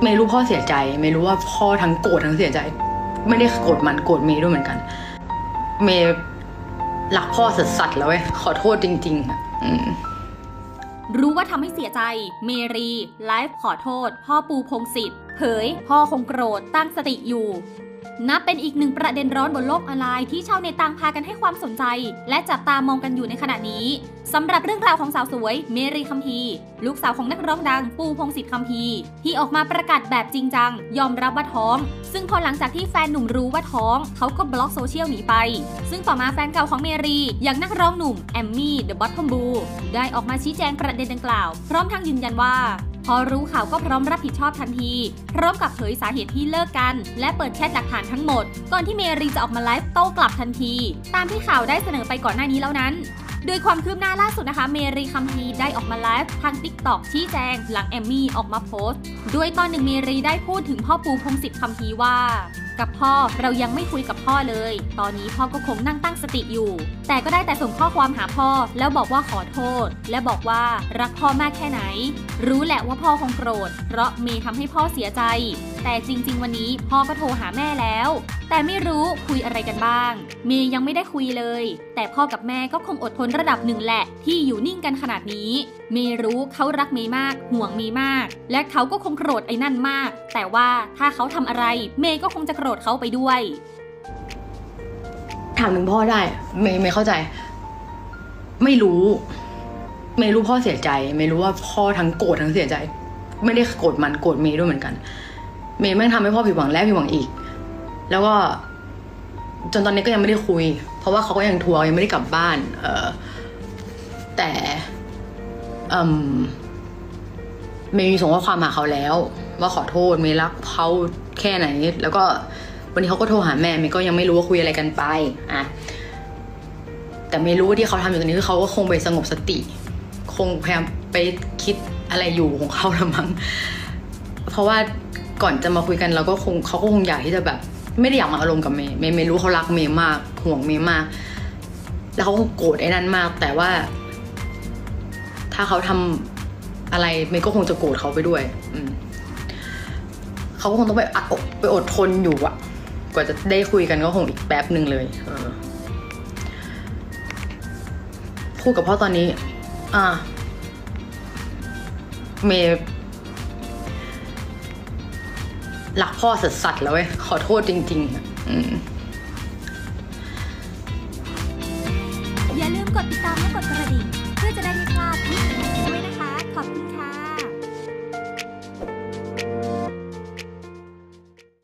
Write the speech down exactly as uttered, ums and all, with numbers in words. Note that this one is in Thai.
เมย์รู้พ่อเสียใจเมย์รู้ว่าพ่อทั้งโกรธทั้งเสียใจไม่ได้โกรธมันโกรธเมย์ด้วยเหมือนกันเมย์รักพ่อสัสๆแล้วเว้ยขอโทษจริงๆอ่ะรู้ว่าทำให้เสียใจเมรีไลฟ์ขอโทษพ่อปูพงษ์สิทธิ์เผยพ่อคงโกรธตั้งสติอยู่นับเป็นอีกหนึ่งประเด็นร้อนบนโลกออนไลน์ที่ชาวเน็ตต่างพากันให้ความสนใจและจับตามองกันอยู่ในขณะนี้สำหรับเรื่องราวของสาวสวยเมรีคัมภีร์ลูกสาวของนักร้องดังปูพงษ์สิทธิ์คัมภีร์ที่ออกมาประกาศแบบจริงจังยอมรับว่าท้องซึ่งพอหลังจากที่แฟนหนุ่มรู้ว่าท้องเขาก็บล็อกโซเชียลหนีไปซึ่งต่อมาแฟนเก่าของเมรีอย่างนักร้องหนุ่มแอมมี่เดอะบอททอมบูได้ออกมาชี้แจงประเด็นดังกล่าวพร้อมทั้งยืนยันว่าพอรู้ข่าวก็พร้อมรับผิดชอบทันทีพร้อมกับเผยสาเหตุที่เลิกกันและเปิดแชทหลักฐานทั้งหมดก่อนที่เมรีจะออกมาไลฟ์โต้กลับทันทีตามที่ข่าวได้เสนอไปก่อนหน้านี้แล้วนั้นโดยความคืบหน้าล่าสุดนะคะเมรีคัมภีร์ได้ออกมาไลฟ์ทาง ติ๊กต็อก ชี้แจงหลังแอมมี่ออกมาโพสต์โดยตอนหนึ่งเมรีได้พูดถึงพ่อปูพงษ์สิทธิ์คัมภีร์ว่ากับพ่อเรายังไม่คุยกับพ่อเลยตอนนี้พ่อก็คงนั่งตั้งสติอยู่แต่ก็ได้แต่ส่งข้อความหาพ่อแล้วบอกว่าขอโทษและบอกว่ารักพ่อมากแค่ไหนรู้แหละว่าพ่อคงโกรธเพราะเมย์ทำให้พ่อเสียใจแต่จริงๆวันนี้พ่อก็โทรหาแม่แล้วแต่ไม่รู้คุยอะไรกันบ้างเมย์ยังไม่ได้คุยเลยแต่พ่อกับแม่ก็คงอดทนระดับหนึ่งแหละที่อยู่นิ่งกันขนาดนี้เมย์รู้เขารักเมย์มากห่วงเมย์มากและเขาก็คงโกรธไอ้นั่นมากแต่ว่าถ้าเขาทำอะไรเมย์ก็คงจะโกรธเขาไปด้วยถามถึงพ่อได้เมย์ไม่เข้าใจไม่รู้เมย์รู้พ่อเสียใจเมย์รู้ว่าพ่อทั้งโกรธทั้งเสียใจไม่ได้โกรธมันโกรธเมย์ด้วยเหมือนกันเมย์แม่งทำให้พ่อผิดหวังและผิดหวังอีกแล้วก็จนตอนนี้ก็ยังไม่ได้คุยเพราะว่าเขาก็ยังทัวร์ยังไม่ได้กลับบ้านเออแต่อืมเมย์ส่งข้อความหาเขาแล้วว่าขอโทษเมย์รักเขาแค่ไหนแล้วก็วันนี้เขาก็โทรหาแม่เมย์ก็ยังไม่รู้ว่าคุยอะไรกันไปอ่ะแต่เมย์รู้ว่าที่เขาทำอยู่ตรงนี้คือเขาก็คงไปสงบสติคงพยายามไปคิดอะไรอยู่ของเขาละมั้งเพราะว่าก่อนจะมาคุยกันเราก็คงเขาก็คงอยากที่จะแบบไม่ได้อยากมาอารมณ์กับเมย์เมย์เมย์รู้เขารักเมย์มากห่วงเมย์มากแล้วเขาคงโกรธไอ้นั่นมากแต่ว่าถ้าเขาทำอะไรเมย์ก็คงจะโกรธเขาไปด้วยอืมเขาก็คงต้องไปอดไปอดทนอยู่อะกว่าจะได้คุยกันก็คงอีกแป๊บหนึ่งเลยเออพูดกับพ่อตอนนี้อ่าเมย์รักพ่อสัสๆแล้วเว้ยขอโทษจริงๆอืม